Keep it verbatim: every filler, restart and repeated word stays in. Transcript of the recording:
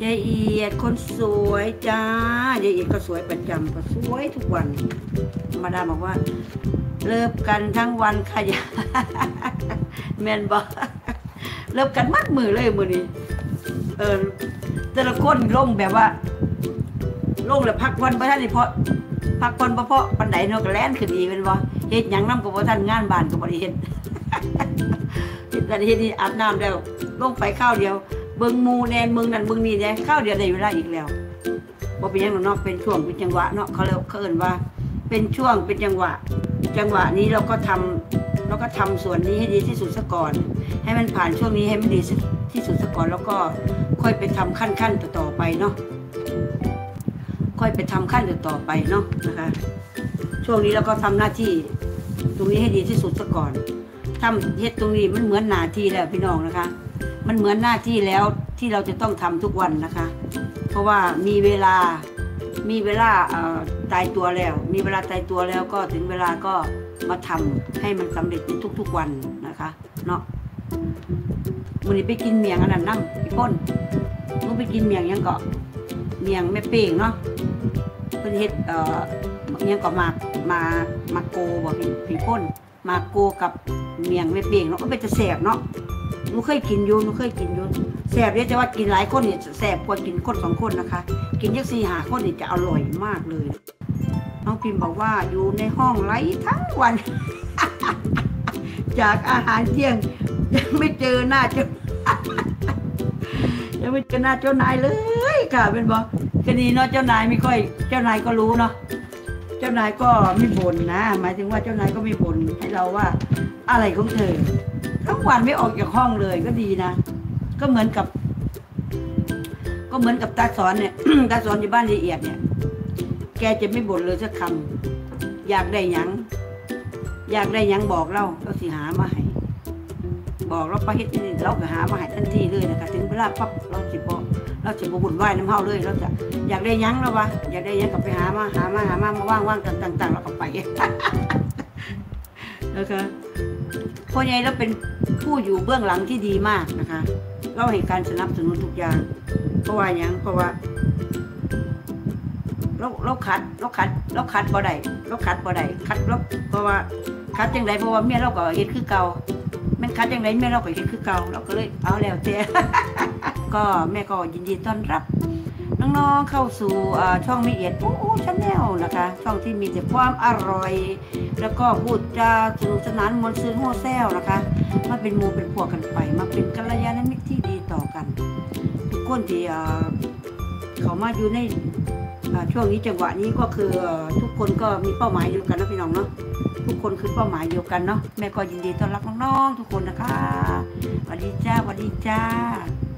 ยายเอียดคนสวยจ้ายายเอียดก็สวยประจำก็สวยทุกวันมาดามบอกว่าเลิกกันทั้งวันขยะแมนบอกเลิกกันมัดมือเลยมือนี้เออแต่ละคนลงแบบว่าลงแล้วพักวันเพราะท่านนี่เพราะพักวันเพราะปันไดเนาะก็แล่นขึ้นอีเป็นบ่เฮ็ดหยังน้ำกับว่าท่านงานบ้านกับบริเฮ็ดเฮ็ดเฮ็ดนี่อาบน้ำแล้วลงไปข้าวเดียวเบิ่งมูแนนเบิ่งนั่นเบิ่งนี่เนี่ยข้าวเดียวได้เวลาอีกแล้วบ่เป็นหยังเนาะเป็นช่วงเป็นจังหวะเนาะเขาเรียกเขาเอิ้นว่าเป็นช่วงเป็นจังหวะจังหวะนี้เราก็ทำเราก็ทำส่วนนี้ให้ดีที่สุดซะก่อนให้มันผ่านช่วงนี้ให้มันดีที่สุดซะก่อนแล้วก็ค่อยไปทำขั้นขั้นต่อไปเนาะค่อยไปทำขั้นต่อไปเนาะนะคะช่วงนี้เราก็ทำหน้าที่ตรงนี้ให้ดีที่สุดซะก่อนทำเฮ็ดตรงนี้มันเหมือนหน้าที่แล้วพี่น้องนะคะมันเหมือนหน้าที่แล้วที่เราจะต้องทำทุกวันนะคะเพราะว่ามีเวลามีเวลาตายตัวแล้วมีเวลาตายตัวแล้วก็ถึงเวลาก็มาทำให้มันสำเร็จในทุกๆวันนะคะเนาะวันนี้ไปกินเมียงอันนั้นนั่งพี่พ้นมึงไปกินเมียงยังเกาะเมียงแม่เป้งเนาะเพิ่นเฮ็ดเอ่อยังก็มามามาโกบ่พี่พี่พ้นมาโกกับเมียงแม่เป้งเนาะก็เป็นจะแสบเนาะหนูเคยกินอยู่หนูเคยกินอยู่แสบเนี่ยจะว่ากินหลายคนเนี่ยแสบกว่ากินคนสองคนนะคะกินยักสี่หาคนเนี่ยจะอร่อยมากเลยน้องพิมพ์บอกว่าอยู่ในห้องไร้ทั้งวัน จากอาหารเที่ยงยังไม่เจอหน้าเจ้า ยังไม่เจอหน้าเจ้านายเลยค่ะเป็นบอกคดีเนาะเจ้านายไม่ค่อยเจ้านายก็รู้เนาะเจ้านายก็ไม่บ่นนะหมายถึงว่าเจ้านายก็ไม่บ่นให้เราว่าอะไรของเธอทั้งวันไม่ออกจากห้องเลยก็ดีนะก็เหมือนกับก็เหมือนกับตาสอนเนี่ย ตาสอนอยู่บ้านละเอียดเนี่ยแกจะไม่บ่นเลยสักคำอยากได้หยังอยากได้หยังบอกเราเราสิหามาให้บอกเราไปเฮ็ดนี่เราก็หามาให้ทันทีเลยนะคะถึงเวลาปั๊บเราสิบอกเราจะบ่บุญไหวน้ำเฮาเลยเราจะอยากได้หยังแล้ววะอยากได้หยังก็ไปหามาหามาหามามาว่างๆต่างๆเราก็ไป นะคะพ่อใหญ่เราเป็นผู้อยู่เบื้องหลังที่ดีมากนะคะเราให้การสนับสนุนทุกอย่างเพราะว่าหยังเพราะว่าเราเราขัดเราขัดเราขัดบ่ได้เราขัดบ่ได้ขัดเราเพราะว่าขัดจังไดเพราะว่าเมียเราก็เฮ็ดคือเก่าแม่นขัดจังไดเมียเราก็เฮ็ดคือเก่าเราก็เลยเอาแล้วแต่ ก็แม่ก็ยินดีต้อนรับน้องๆเข้าสู่ช่องมิเอียดโอ้ชาแนลนะคะช่องที่มีแต่ความอร่อยแล้วก็พูดจาสนุกสนานมวลซื่นโห่แซวนะคะมาเป็นหมู่เป็นพวกกันไปมาเป็นกัลยาณมิตรที่ดีต่อกันทุกคนที่เขามาอยู่ในช่วงนี้จังหวะนี้ก็คือทุกคนก็มีเป้าหมายเดียวกันนะพี่น้องเนาะทุกคนคือเป้าหมายเดียวกันเนาะแม่ก็ยินดีต้อนรับน้องๆทุกคนนะคะสวัสดีจ้าสวัสดีจ้า